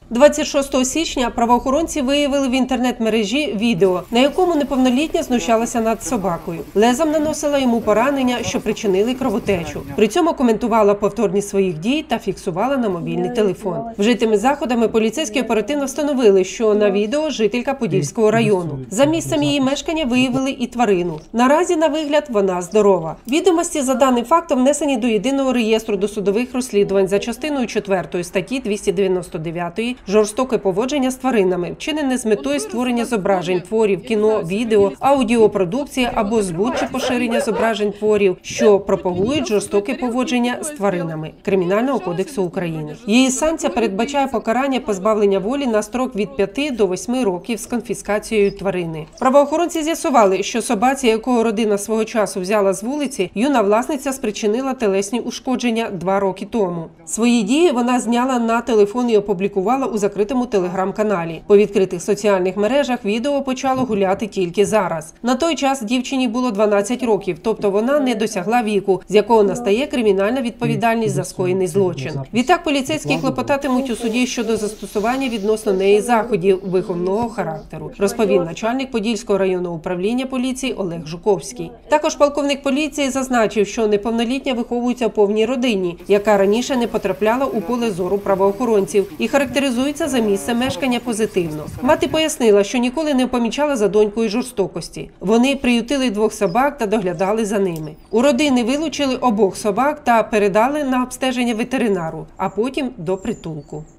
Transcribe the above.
26 січня правоохоронці виявили в інтернет-мережі відео, на якому неповнолітня знущалася над собакою. Лезом наносила йому поранення, що причинили кровотечу. При цьому коментувала повторність своїх дій та фіксувала на мобільний телефон. Вжитими заходами поліцейські оперативно встановили, що на відео жителька Подільського району. За місцем її мешкання виявили і тварину. Наразі, на вигляд, вона здорова. Відомості за даним фактом внесені до Єдиного реєстру досудових розслідувань за частиною 4 статті 299 «Жорстоке поводження з тваринами», вчинене з метою створення зображень, творів, кіно, відео, аудіопродукції або збут чи поширення зображень творів, що пропагують жорстоке поводження з тваринами Кримінального кодексу України. Її санкція передбачає покарання позбавлення волі на строк від 5 до 8 років з конфіскацією тварини. Правоохоронці з'ясували, що собаці, якого родина свого часу взяла з вулиці, юна власниця спричинила тілесні ушкодження 2 роки тому. Свої дії вона зняла на телефон і опублікувала у закритому телеграм-каналі. По відкритих соціальних мережах відео почало гуляти тільки зараз. На той час дівчині було 12 років, тобто вона не досягла віку, з якого настає кримінальна відповідальність за скоєний злочин. Відтак поліцейські клопотатимуть у суді щодо застосування відносно неї заходів виховного характеру, розповів начальник Подільського районного управління поліції Олег Жуковський. Також полковник поліції зазначив, що неповнолітня виховується в повній родині, яка раніше не потрапляла у поле зору правоохоронців і характеризується за місцем мешкання позитивно. Мати пояснила, що ніколи не помічала за донькою жорстокості. Вони приютили 2 собак та доглядали за ними. У родини вилучили обох собак та передали на обстеження ветеринару, а потім до притулку.